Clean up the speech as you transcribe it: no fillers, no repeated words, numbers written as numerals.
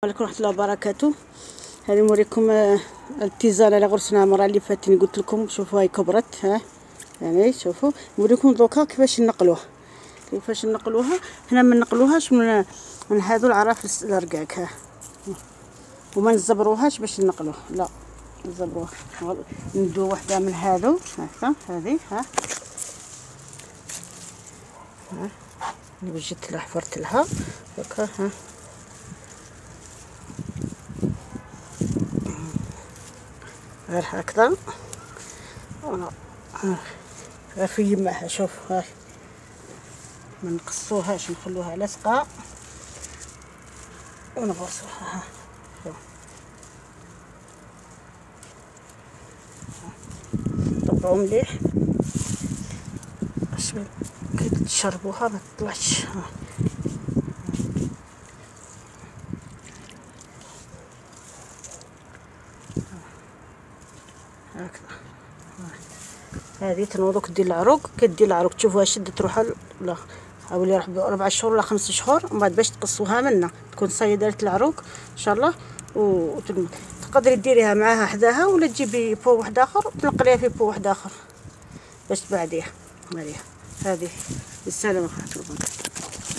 عليكم ورحمه الله وبركاته. هذه نوريكم التيزانه اللي غرسناها المره اللي فاتت. قلت لكم شوفوا هاي كبرت، ها يعني شوفوا. نوريكم دوكا كيفاش نقلوها. هنا ما نقلوهاش من هذو العراف الرقاق، ها، وما نزبروهاش باش نقلوه، لا نزبروها. ندو وحده من هذو هكا، هذه ها وجدت لها حفرت لها هكا، ها غير هكذا غير في يمها. شوف هاي ما نقصوهاش، نخلوها لاصقه ونغرسوها. ها طبعوا مليح باش كي تشربوها ما تطلعش. هكذا هذه تنوضو كدير العروق، كدير العروق تشوفوها شدت روحها، لا حاولي روح ب4 شهور ولا 5 شهور، ومن بعد باش تقصوها منا تكون صايه دارت العروق ان شاء الله. تقدري ديريها معاها حداها، ولا تجيبي بو واحد اخر وتنقليها في بو واحد اخر باش تبعديها. هذه بالسلامه.